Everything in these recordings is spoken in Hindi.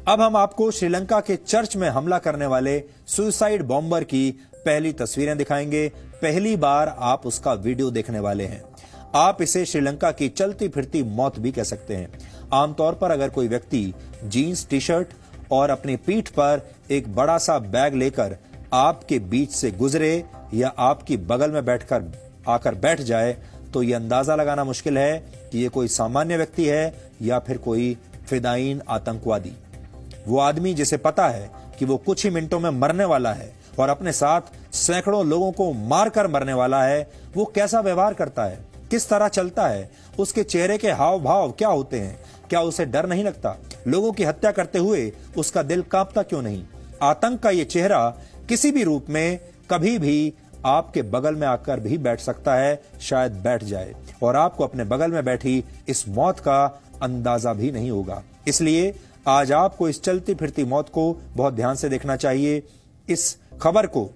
अब हम आपको श्रीलंका के चर्च में हमला करने वाले सुसाइड बॉम्बर की पहली तस्वीरें दिखाएंगे। पहली बार आप उसका वीडियो देखने वाले हैं। आप इसे श्रीलंका की चलती फिरती मौत भी कह सकते हैं। आमतौर पर अगर कोई व्यक्ति जीन्स टी शर्ट और अपनी पीठ पर एक बड़ा सा बैग लेकर आपके बीच से गुजरे या आपकी बगल में बैठकर आकर बैठ जाए तो यह अंदाजा लगाना मुश्किल है कि यह कोई सामान्य व्यक्ति है या फिर कोई फिदायीन आतंकवादी। वो आदमी जिसे पता है कि वो कुछ ही मिनटों में मरने वाला है और अपने साथ सैकड़ों लोगों को मारकर मरने वाला है, वो कैसा व्यवहार करता है, किस तरह चलता है, उसके चेहरे के हाव भाव क्या होते हैं, क्या उसे डर नहीं लगता? लोगों की हत्या करते हुए उसका दिल कांपता क्यों नहीं? आतंक का ये चेहरा किसी भी रूप में कभी भी आपके बगल में आकर भी बैठ सकता है, शायद बैठ जाए और आपको अपने बगल में बैठी इस मौत का अंदाजा भी नहीं होगा। इसलिए आज आपको इस चलती फिरती मौत को बहुत ध्यान से देखना चाहिए। इस खबर को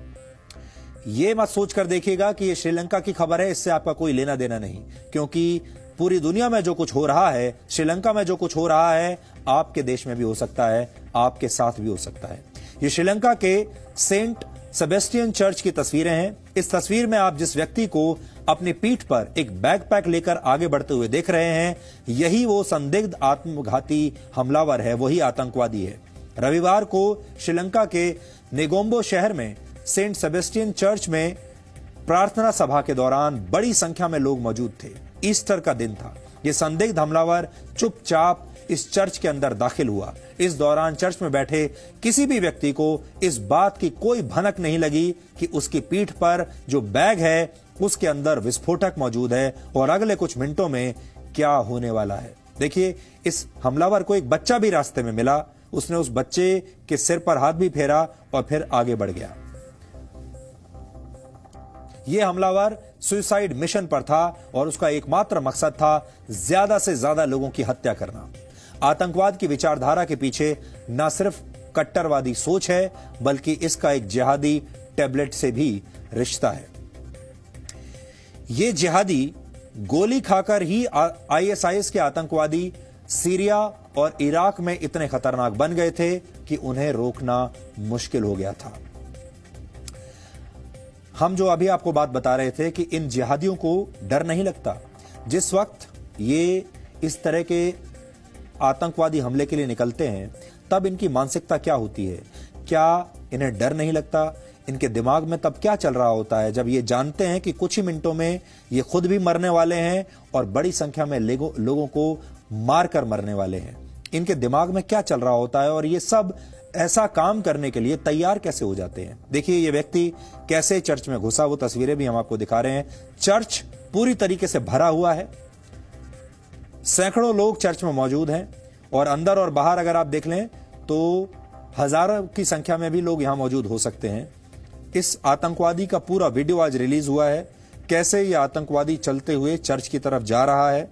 यह मत सोचकर देखिएगा कि यह श्रीलंका की खबर है, इससे आपका कोई लेना देना नहीं, क्योंकि पूरी दुनिया में जो कुछ हो रहा है, श्रीलंका में जो कुछ हो रहा है, आपके देश में भी हो सकता है, आपके साथ भी हो सकता है। ये श्रीलंका के सेंट सेबेस्टियन चर्च की तस्वीरें हैं। इस तस्वीर में आप जिस व्यक्ति को अपनी पीठ पर एक बैकपैक लेकर आगे बढ़ते हुए देख रहे हैं, यही वो संदिग्ध आत्मघाती हमलावर है, वही आतंकवादी है। रविवार को श्रीलंका के नेगोम्बो शहर में सेंट सेबेस्टियन चर्च में प्रार्थना सभा के दौरान बड़ी संख्या में लोग मौजूद थे। ईस्टर का दिन था। यह संदिग्ध हमलावर चुपचाप इस चर्च के अंदर दाखिल हुआ। इस दौरान चर्च में बैठे किसी भी व्यक्ति को इस बात की कोई भनक नहीं लगी कि उसकी पीठ पर जो बैग है उसके अंदर विस्फोटक मौजूद है और अगले कुछ मिनटों में क्या होने वाला है। देखिए, इस हमलावर को एक बच्चा भी रास्ते में मिला। उसने उस बच्चे के सिर पर हाथ भी फेरा और फिर आगे बढ़ गया। यह हमलावर सुसाइड मिशन पर था और उसका एकमात्र मकसद था ज्यादा से ज्यादा लोगों की हत्या करना। आतंकवाद की विचारधारा के पीछे न सिर्फ कट्टरवादी सोच है, बल्कि इसका एक जिहादी टैबलेट से भी रिश्ता है। ये जिहादी गोली खाकर ही आईएसआईएस के आतंकवादी सीरिया और इराक में इतने खतरनाक बन गए थे कि उन्हें रोकना मुश्किल हो गया था। हम जो अभी आपको बात बता रहे थे कि इन जिहादियों को डर नहीं लगता। जिस वक्त ये इस तरह के आतंकवादी हमले के लिए निकलते हैं, तब इनकी मानसिकता क्या होती है? क्या इन्हें डर नहीं लगता? इनके दिमाग में तब क्या चल रहा होता है जब ये जानते हैं कि कुछ ही मिनटों में ये खुद भी मरने वाले हैं और बड़ी संख्या में लोगों को मारकर मरने वाले हैं? इनके दिमाग में क्या चल रहा होता है और ये सब ऐसा काम करने के लिए तैयार कैसे हो जाते हैं? देखिए, ये व्यक्ति कैसे चर्च में घुसा, वो तस्वीरें भी हम आपको दिखा रहे हैं। चर्च पूरी तरीके से भरा हुआ है। सैकड़ों लोग चर्च में मौजूद हैं और अंदर और बाहर अगर आप देख लें तो हजारों की संख्या में भी लोग यहां मौजूद हो सकते हैं। इस आतंकवादी का पूरा वीडियो आज रिलीज हुआ है, कैसे यह आतंकवादी चलते हुए चर्च की तरफ जा रहा है।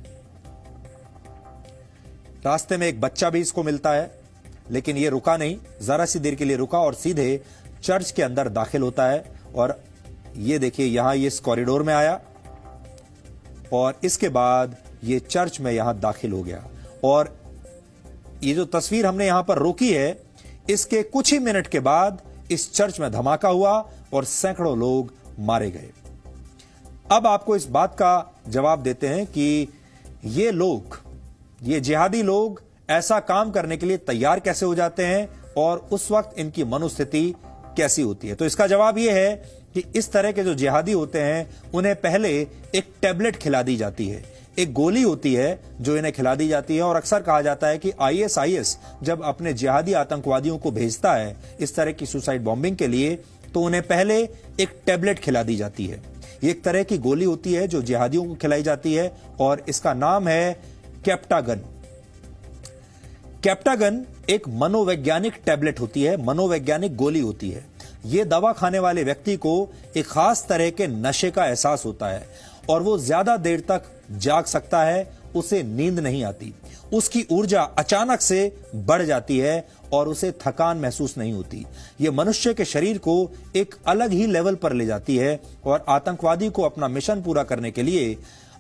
रास्ते में एक बच्चा भी इसको मिलता है, लेकिन यह रुका नहीं, जरा सी देर के लिए रुका और सीधे चर्च के अंदर दाखिल होता है। और ये देखिए, यहां ये इस कॉरिडोर में आया और इसके बाद ये चर्च में यहां दाखिल हो गया। और ये जो तस्वीर हमने यहां पर रोकी है, इसके कुछ ही मिनट के बाद इस चर्च में धमाका हुआ और सैकड़ों लोग मारे गए। अब आपको इस बात का जवाब देते हैं कि ये लोग, ये जिहादी लोग ऐसा काम करने के लिए तैयार कैसे हो जाते हैं और उस वक्त इनकी मनोस्थिति कैसी होती है। तो इसका जवाब यह है कि इस तरह के जो जिहादी होते हैं, उन्हें पहले एक टैबलेट खिला दी जाती है, एक गोली होती है जो इन्हें खिला दी जाती है। और अक्सर कहा जाता है कि आईएसआईएस जब अपने जिहादी आतंकवादियों को भेजता है इस तरह की सुसाइड बॉम्बिंग के लिए, तो उन्हें पहले एक टैबलेट खिला दी जाती है। ये एक तरह की गोली होती है जो जिहादियों को खिलाई जाती है और इसका नाम है कैप्टागन। कैप्टागन एक मनोवैज्ञानिक टैबलेट होती है, मनोवैज्ञानिक गोली होती है। यह दवा खाने वाले व्यक्ति को एक खास तरह के नशे का एहसास होता है और वो ज्यादा देर तक जाग सकता है, उसे नींद नहीं आती, उसकी ऊर्जा अचानक से बढ़ जाती है और उसे थकान महसूस नहीं होती। यह मनुष्य के शरीर को एक अलग ही लेवल पर ले जाती है और आतंकवादी को अपना मिशन पूरा करने के लिए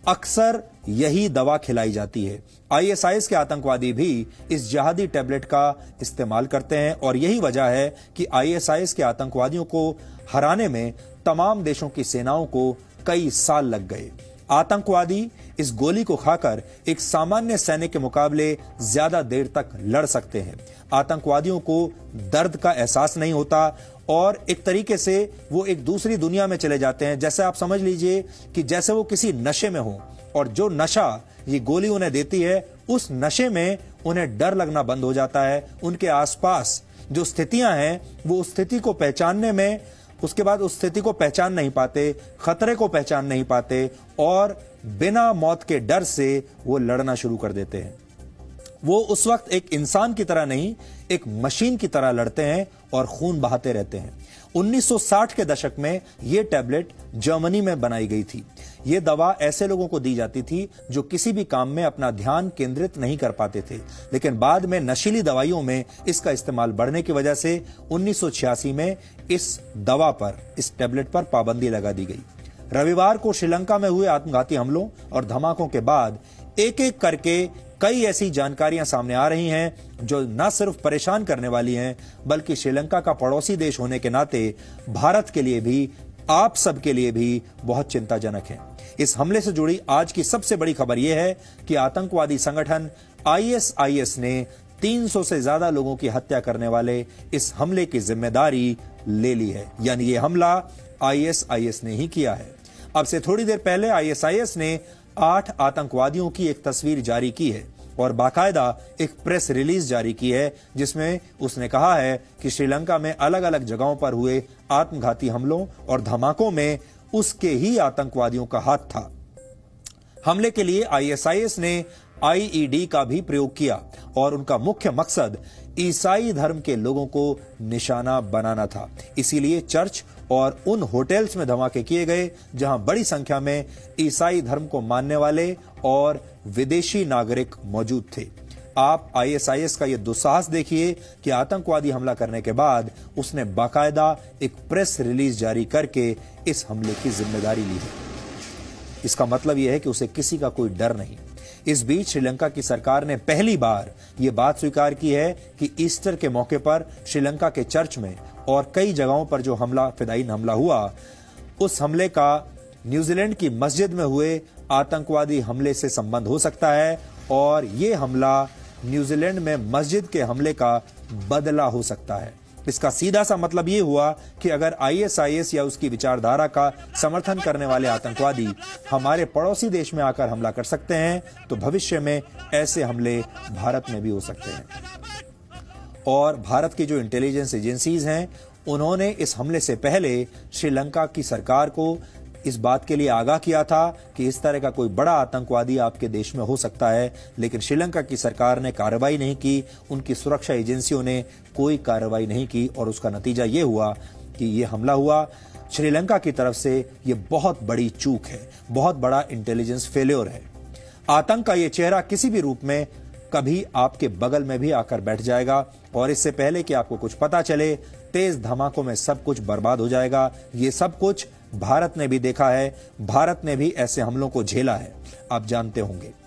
अक्सर यही दवा खिलाई जाती है। आईएसआईएस के आतंकवादी भी इस जहादी टैबलेट का इस्तेमाल करते हैं और यही वजह है कि आईएसआईएस के आतंकवादियों को हराने में तमाम देशों की सेनाओं को कई साल लग गए। आतंकवादी इस गोली को खाकर एक सामान्य सैनिक के मुकाबले ज्यादा देर तक लड़ सकते हैं। आतंकवादियों को दर्द का एहसास नहीं होता और एक तरीके से वो एक दूसरी दुनिया में चले जाते हैं। जैसे आप समझ लीजिए कि जैसे वो किसी नशे में हो और जो नशा ये गोली उन्हें देती है, उस नशे में उन्हें डर लगना बंद हो जाता है। उनके आसपास जो स्थितियां हैं वो उस स्थिति को पहचानने में, उसके बाद उस स्थिति को पहचान नहीं पाते, खतरे को पहचान नहीं पाते और बिना मौत के डर से वो लड़ना शुरू कर देते हैं। वो उस वक्त एक इंसान की तरह नहीं, एक मशीन की तरह लड़ते हैं और खून बहाते रहते हैं। 1960 के दशक में यह टैबलेट जर्मनी में बनाई गई थी। यह दवा ऐसे लोगों को दी जाती थी जो किसी भी काम में अपना ध्यान केंद्रित नहीं कर पाते थे, लेकिन बाद में नशीली दवाइयों में इसका इस्तेमाल बढ़ने की वजह से 1986 में इस दवा पर, इस टैबलेट पर पाबंदी लगा दी गई। रविवार को श्रीलंका में हुए आत्मघाती हमलों और धमाकों के बाद एक एक करके कई ऐसी जानकारियां सामने आ रही हैं जो न सिर्फ परेशान करने वाली हैं, बल्कि श्रीलंका का पड़ोसी देश होने के नाते भारत के लिए भी, आप सब के लिए भी बहुत चिंताजनक है। इस हमले से जुड़ी आज की सबसे बड़ी खबर यह है कि आतंकवादी संगठन आईएसआईएस ने 300 से ज्यादा लोगों की हत्या करने वाले इस हमले की जिम्मेदारी ले ली है। यानी यह हमला आईएसआईएस ने ही किया है। अब से थोड़ी देर पहले आईएसआईएस ने 8 आतंकवादियों की एक तस्वीर जारी की है और बाकायदा एक प्रेस रिलीज जारी की है, जिसमें उसने कहा है कि श्रीलंका में अलग अलग जगहों पर हुए आत्मघाती हमलों और धमाकों में उसके ही आतंकवादियों का हाथ था। हमले के लिए आईएसआईएस ने आईईडी का भी प्रयोग किया और उनका मुख्य मकसद ईसाई धर्म के लोगों को निशाना बनाना था। इसीलिए चर्च और उन होटल्स में धमाके किए गए जहां बड़ी संख्या में ईसाई धर्म को मानने वाले और विदेशी नागरिक मौजूद थे। आप आईएसआईएस का यह दुस्साहस देखिए कि आतंकवादी हमला करने के बाद उसने बाकायदा एक प्रेस रिलीज जारी करके इस हमले की जिम्मेदारी ली है। इसका मतलब यह है कि उसे किसी का कोई डर नहीं। इस बीच श्रीलंका की सरकार ने पहली बार यह बात स्वीकार की है कि ईस्टर के मौके पर श्रीलंका के चर्च में और कई जगहों पर जो फिदायीन हमला हुआ, उस हमले का न्यूजीलैंड की मस्जिद में हुए आतंकवादी हमले से संबंध हो सकता है और यह हमला न्यूजीलैंड में मस्जिद के हमले का बदला हो सकता है। इसका सीधा सा मतलब यह हुआ कि अगर आईएसआईएस या उसकी विचारधारा का समर्थन करने वाले आतंकवादी हमारे पड़ोसी देश में आकर हमला कर सकते हैं, तो भविष्य में ऐसे हमले भारत में भी हो सकते हैं। और भारत की जो इंटेलिजेंस एजेंसीज हैं, उन्होंने इस हमले से पहले श्रीलंका की सरकार को इस बात के लिए आगाह किया था कि इस तरह का कोई बड़ा आतंकवादी आपके देश में हो सकता है, लेकिन श्रीलंका की सरकार ने कार्रवाई नहीं की, उनकी सुरक्षा एजेंसियों ने कोई कार्रवाई नहीं की और उसका नतीजा ये हुआ कि ये हमला हुआ। श्रीलंका की तरफ से ये बहुत बड़ी चूक है, बहुत बड़ा इंटेलिजेंस फेल्योर है। आतंक का ये चेहरा किसी भी रूप में कभी आपके बगल में भी आकर बैठ जाएगा और इससे पहले कि आपको कुछ पता चले, तेज धमाकों में सब कुछ बर्बाद हो जाएगा। ये सब कुछ भारत ने भी देखा है, भारत ने भी ऐसे हमलों को झेला है, आप जानते होंगे।